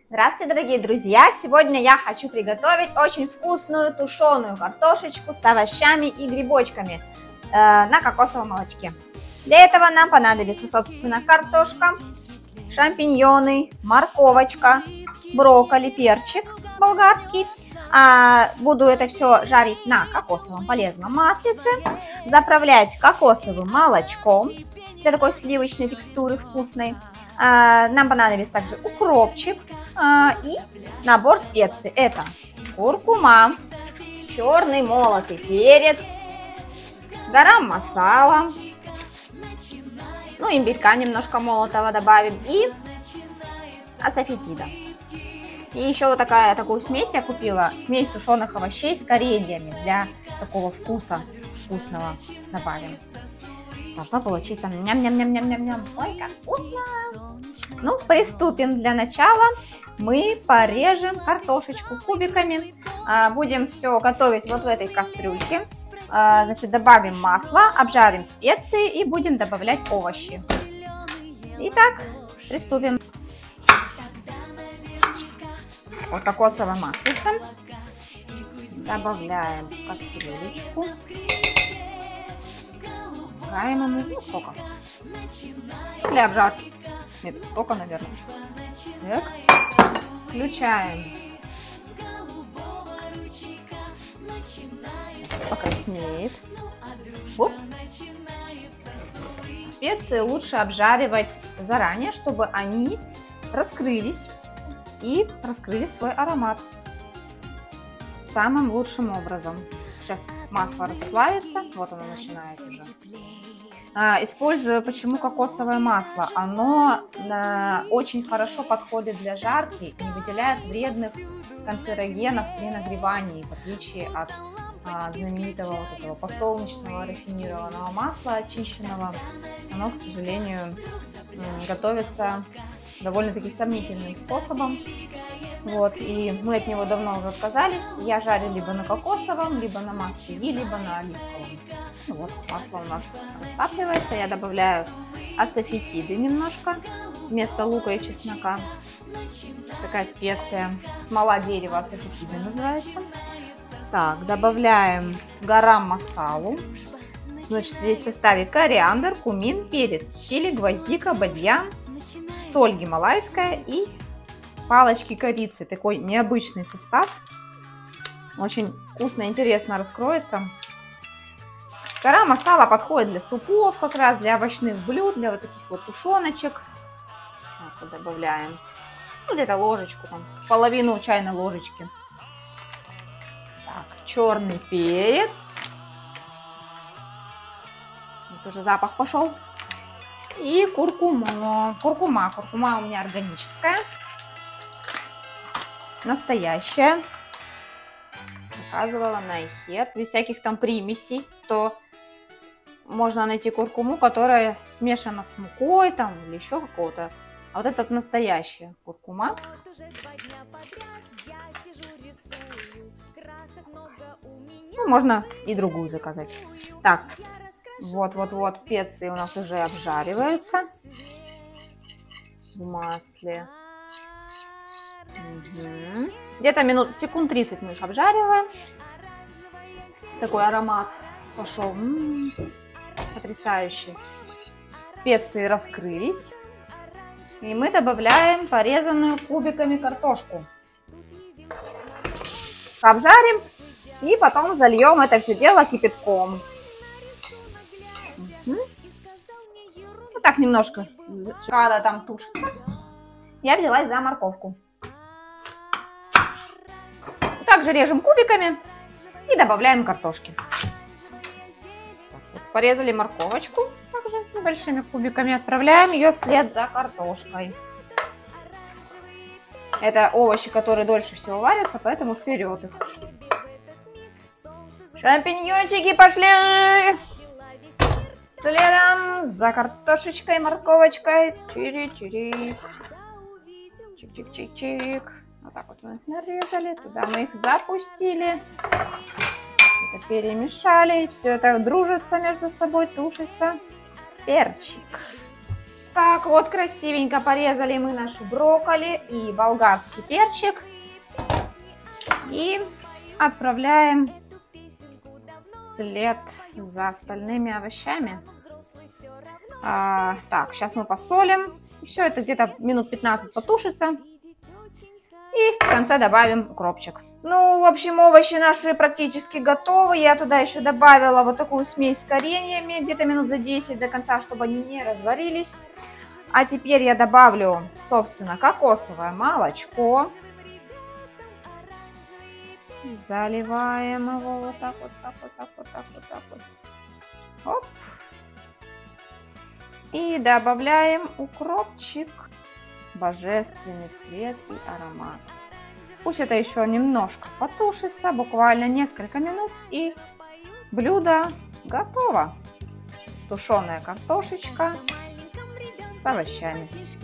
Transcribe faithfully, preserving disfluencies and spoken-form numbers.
Здравствуйте, дорогие друзья! Сегодня я хочу приготовить очень вкусную тушеную картошечку с овощами и грибочками э, на кокосовом молочке. Для этого нам понадобится, собственно, картошка, шампиньоны, морковочка, брокколи, перчик болгарский. А, буду это все жарить на кокосовом полезном маслице, заправлять кокосовым молочком для такой сливочной текстуры вкусной. А, нам понадобится также укропчик а, и набор специй. Это куркума, черный молотый перец, гарам масала, ну, имбирька немножко молотого добавим и асафетида. И еще вот такая, такую смесь я купила, смесь сушеных овощей с кореньями для такого вкуса вкусного добавим. Должно получиться ням-ням-ням-ням-ням-ням. Ой, как вкусно! Ну, приступим. Для начала мы порежем картошечку кубиками. А, будем все готовить вот в этой кастрюльке. А, значит, добавим масло, обжарим специи и будем добавлять овощи. Итак, приступим. Вот кокосовое маслице добавляем в кастрюлечку. Добавляем ему, ну, сколько? Для обжарки. Нет, только, наверное. Так. Включаем. Покраснеет. Оп. Специи лучше обжаривать заранее, чтобы они раскрылись и раскрыли свой аромат самым лучшим образом. Сейчас масло расплавится, вот оно начинает уже. А, использую почему кокосовое масло. Оно а, очень хорошо подходит для жарки, не выделяет вредных канцерогенов при нагревании, в отличие от а, знаменитого вот этого подсолнечного рафинированного масла очищенного. Оно, к сожалению, готовится довольно-таки сомнительным способом. Вот, и мы от него давно уже отказались. Я жарю либо на кокосовом, либо на масле и либо на оливковом. Ну вот, масло у нас растапливается. Я добавляю асафетиды немножко вместо лука и чеснока. Такая специя. Смола дерева асафетиды называется. Так, добавляем гарам масалу. Значит, здесь в составе кориандр, кумин, перец, чили, гвоздика, бадьян, соль гималайская и палочки корицы. Такой необычный состав. Очень вкусно и интересно раскроется. Гарам масала подходит для супов, как раз для овощных блюд, для вот таких вот тушеночек. Вот, добавляем, ну, где-то ложечку, там, половину чайной ложечки. Так, черный перец. Вот уже запах пошел. И куркума. Куркума. Куркума у меня органическая. Настоящая. Заказывала на Ихет. Без всяких там примесей. То можно найти куркуму, которая смешана с мукой там или еще какого-то. А вот это настоящая куркума. Ну, можно и другую заказать. Так. Вот-вот-вот, специи у нас уже обжариваются в масле. Угу. Где-то минут, секунд тридцать мы их обжариваем. Такой аромат пошел. М-м-м, потрясающий. Специи раскрылись. И мы добавляем порезанную кубиками картошку. Обжарим и потом зальем это все дело кипятком. Вот так немножко, когда там тушится, я взялась за морковку. Также режем кубиками и добавляем картошки. Вот, порезали морковочку также небольшими кубиками, отправляем ее вслед за картошкой. Это овощи, которые дольше всего варятся, поэтому вперед их. Шампиньончики пошли! Следом за картошечкой, морковочкой. Чирик-чирик. Чик-чик-чик-чик. Вот так вот мы их нарезали. Туда мы их запустили. Это перемешали. И все это дружится между собой, тушится. Перчик. Так, вот красивенько порезали мы нашу брокколи и болгарский перчик. И отправляем вслед за остальными овощами. А, так, сейчас мы посолим. Все это где-то минут пятнадцать потушится. И в конце добавим укропчик. Ну, в общем, овощи наши практически готовы. Я туда еще добавила вот такую смесь с кореньями, где-то минут за десять до конца, чтобы они не разварились. А теперь я добавлю, собственно, кокосовое молочко. Заливаем его вот так вот, так вот, так вот, так вот, так вот. Оп. И добавляем укропчик. Божественный цвет и аромат. Пусть это еще немножко потушится, буквально несколько минут, и блюдо готово. Тушеная картошечка с овощами.